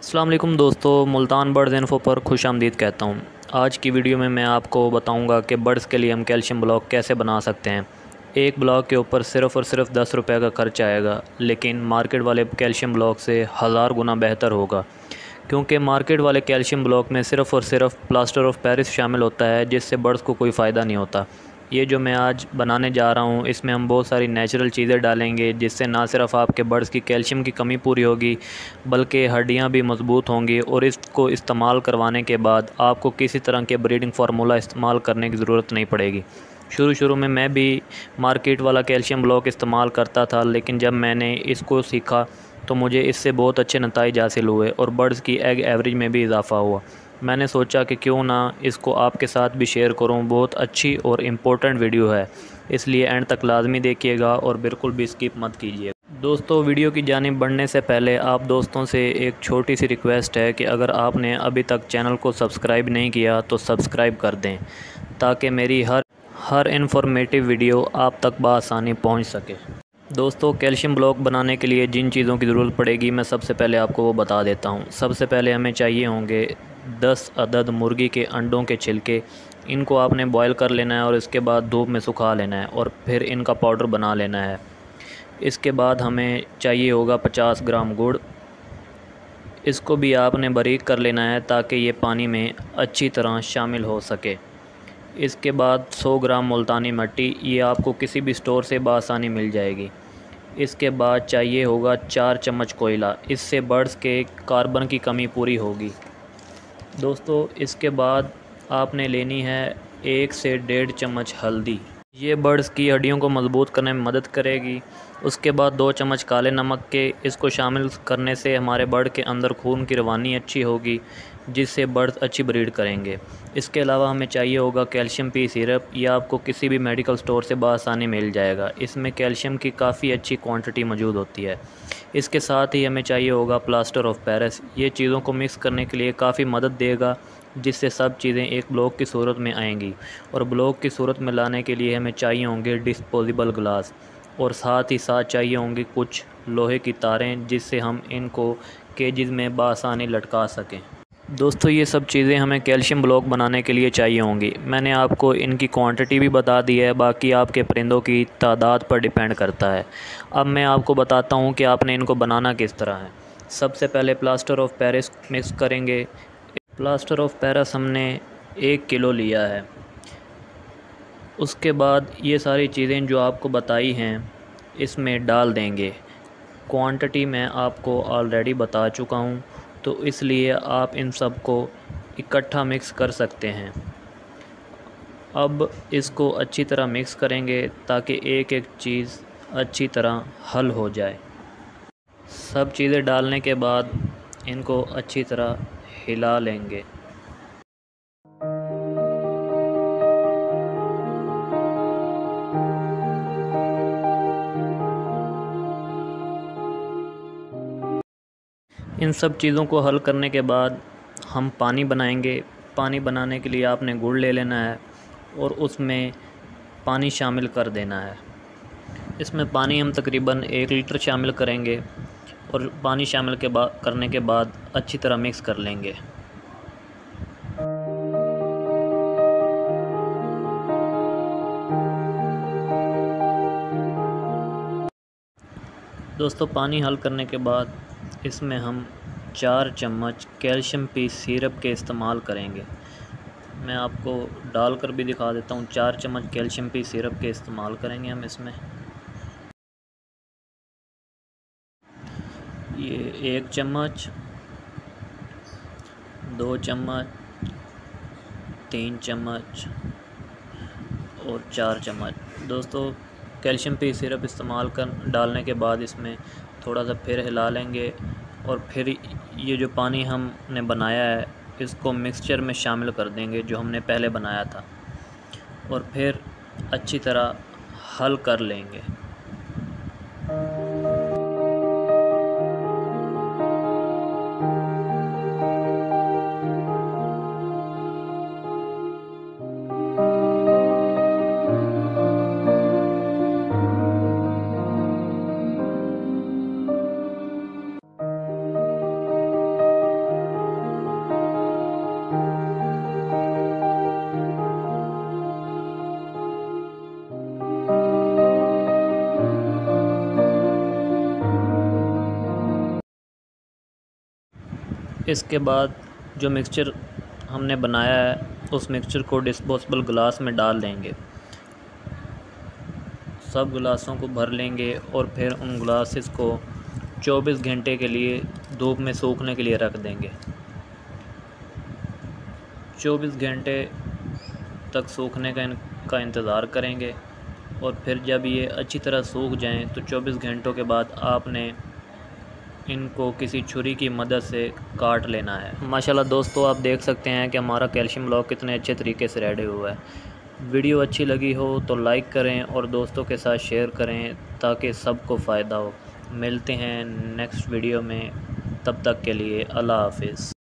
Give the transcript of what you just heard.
अस्सलाम वालेकुम दोस्तों, मुल्तान बर्ड्स इन्फो पर खुश आमदीद कहता हूँ। आज की वीडियो में मैं आपको बताऊँगा कि बर्ड्स के लिए हम कैल्शियम ब्लॉक कैसे बना सकते हैं। एक ब्लॉक के ऊपर सिर्फ़ और सिर्फ 10 रुपये का खर्च आएगा, लेकिन मार्केट वाले कैल्शियम ब्लॉक से हज़ार गुना बेहतर होगा, क्योंकि मार्केट वाले कैल्शियम ब्लॉक में सिर्फ़ और सिर्फ प्लास्टर ऑफ पेरिस शामिल होता है, जिससे बर्ड्स को कोई फ़ायदा नहीं होता। ये जो मैं आज बनाने जा रहा हूँ, इसमें हम बहुत सारी नेचुरल चीज़ें डालेंगे, जिससे ना सिर्फ आपके बर्ड्स की कैल्शियम की कमी पूरी होगी, बल्कि हड्डियाँ भी मज़बूत होंगी। और इसको इस्तेमाल करवाने के बाद आपको किसी तरह के ब्रीडिंग फार्मूला इस्तेमाल करने की ज़रूरत नहीं पड़ेगी। शुरू में मैं भी मार्केट वाला कैल्शियम ब्लॉक इस्तेमाल करता था, लेकिन जब मैंने इसको सीखा तो मुझे इससे बहुत अच्छे नतीजे हासिल हुए और बर्ड्स की एग एवरेज में भी इजाफ़ा हुआ। मैंने सोचा कि क्यों ना इसको आपके साथ भी शेयर करूं। बहुत अच्छी और इम्पोर्टेंट वीडियो है, इसलिए एंड तक लाजमी देखिएगा और बिल्कुल भी स्किप मत कीजिए। दोस्तों, वीडियो की जानिब बढ़ने से पहले आप दोस्तों से एक छोटी सी रिक्वेस्ट है कि अगर आपने अभी तक चैनल को सब्सक्राइब नहीं किया तो सब्सक्राइब कर दें, ताकि मेरी हर इन्फॉर्मेटिव वीडियो आप तक बआसानी पहुँच सके। दोस्तों, कैल्शियम ब्लॉक बनाने के लिए जिन चीज़ों की ज़रूरत पड़ेगी, मैं सबसे पहले आपको वो बता देता हूँ। सबसे पहले हमें चाहिए होंगे 10 अदद मुर्गी के अंडों के छिलके। इनको आपने बॉयल कर लेना है और इसके बाद धूप में सुखा लेना है और फिर इनका पाउडर बना लेना है। इसके बाद हमें चाहिए होगा 50 ग्राम गुड़। इसको भी आपने बारीक कर लेना है ताकि ये पानी में अच्छी तरह शामिल हो सके। इसके बाद 100 ग्राम मुल्तानी मिट्टी, ये आपको किसी भी स्टोर से बआसानी मिल जाएगी। इसके बाद चाहिए होगा 4 चम्मच कोयला, इससे बर्ड्स के कार्बन की कमी पूरी होगी। दोस्तों, इसके बाद आपने लेनी है 1 से 1.5 चम्मच हल्दी, ये बर्ड्स की हड्डियों को मज़बूत करने में मदद करेगी। उसके बाद 2 चम्मच काले नमक के, इसको शामिल करने से हमारे बर्ड के अंदर खून की रवानी अच्छी होगी, जिससे बर्ड्स अच्छी ब्रीड करेंगे। इसके अलावा हमें चाहिए होगा कैल्शियम पी सिरप, यह आपको किसी भी मेडिकल स्टोर से बआसानी मिल जाएगा। इसमें कैल्शियम की काफ़ी अच्छी क्वांटिटी मौजूद होती है। इसके साथ ही हमें चाहिए होगा प्लास्टर ऑफ पेरिस, ये चीज़ों को मिक्स करने के लिए काफ़ी मदद देगा, जिससे सब चीज़ें एक ब्लॉक की सूरत में आएंगी। और ब्लॉक की सूरत में लाने के लिए हमें चाहिए होंगे डिस्पोजेबल ग्लास, और साथ ही साथ चाहिए होंगी कुछ लोहे की तारें, जिससे हम इनको केजेस में बआसानी लटका सकें। दोस्तों, ये सब चीज़ें हमें कैल्शियम ब्लॉक बनाने के लिए चाहिए होंगी। मैंने आपको इनकी क्वांटिटी भी बता दी है, बाकी आपके परिंदों की तादाद पर डिपेंड करता है। अब मैं आपको बताता हूँ कि आपने इनको बनाना किस तरह है। सबसे पहले प्लास्टर ऑफ पेरिस मिक्स करेंगे। प्लास्टर ऑफ पेरिस हमने 1 किलो लिया है। उसके बाद ये सारी चीज़ें जो आपको बताई हैं इसमें डाल देंगे। क्वांटिटी मैं आपको ऑलरेडी बता चुका हूँ, तो इसलिए आप इन सब को इकट्ठा मिक्स कर सकते हैं। अब इसको अच्छी तरह मिक्स करेंगे ताकि एक एक चीज़ अच्छी तरह हल हो जाए। सब चीज़ें डालने के बाद इनको अच्छी तरह हिला लेंगे। इन सब चीज़ों को हल करने के बाद हम पानी बनाएंगे। पानी बनाने के लिए आपने गुड़ ले लेना है और उसमें पानी शामिल कर देना है। इसमें पानी हम तकरीबन 1 लीटर शामिल करेंगे और पानी शामिल करने के बाद अच्छी तरह मिक्स कर लेंगे। दोस्तों, पानी हल करने के बाद इसमें हम 4 चम्मच कैल्शियम पी सिरप के इस्तेमाल करेंगे। मैं आपको डालकर भी दिखा देता हूँ। 4 चम्मच कैल्शियम पी सिरप के इस्तेमाल करेंगे हम इसमें। ये 1 चम्मच, 2 चम्मच, 3 चम्मच और 4 चम्मच। दोस्तों, कैल्शियम पी सिरप इस्तेमाल कर डालने के बाद इसमें थोड़ा सा फिर हिला लेंगे और फिर ये जो पानी हमने बनाया है इसको मिक्सचर में शामिल कर देंगे जो हमने पहले बनाया था, और फिर अच्छी तरह हल कर लेंगे। इसके बाद जो मिक्सचर हमने बनाया है उस मिक्सचर को डिस्पोजेबल गिलास में डाल देंगे। सब गिलासों को भर लेंगे और फिर उन ग्लासेस को 24 घंटे के लिए धूप में सूखने के लिए रख देंगे। 24 घंटे तक सूखने का इंतज़ार करेंगे और फिर जब ये अच्छी तरह सूख जाएं तो 24 घंटों के बाद आपने इनको किसी छुरी की मदद से काट लेना है। माशाल्लाह दोस्तों, आप देख सकते हैं कि हमारा कैल्शियम ब्लॉक कितने अच्छे तरीके से रेडी हुआ है। वीडियो अच्छी लगी हो तो लाइक करें और दोस्तों के साथ शेयर करें ताकि सबको फ़ायदा हो। मिलते हैं नेक्स्ट वीडियो में, तब तक के लिए अल्लाह हाफ़िज़।